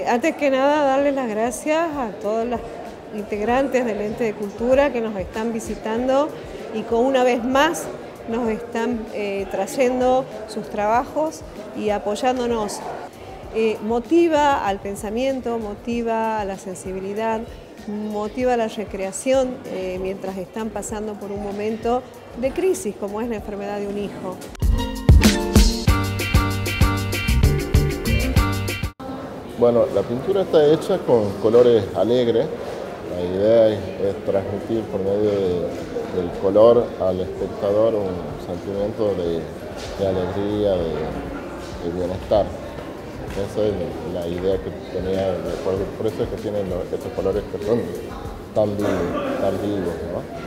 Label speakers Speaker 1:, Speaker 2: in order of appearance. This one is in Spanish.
Speaker 1: Antes que nada, darles las gracias a todos los integrantes del Ente de Cultura que nos están visitando y que una vez más nos están trayendo sus trabajos y apoyándonos. Motiva al pensamiento, motiva a la sensibilidad, motiva a la recreación mientras están pasando por un momento de crisis como es la enfermedad de un hijo.
Speaker 2: Bueno, la pintura está hecha con colores alegres. La idea es transmitir por medio del color al espectador un sentimiento de alegría, de bienestar. Esa es la idea que tenía, por eso es que tienen estos colores que son tan vivos, ¿no?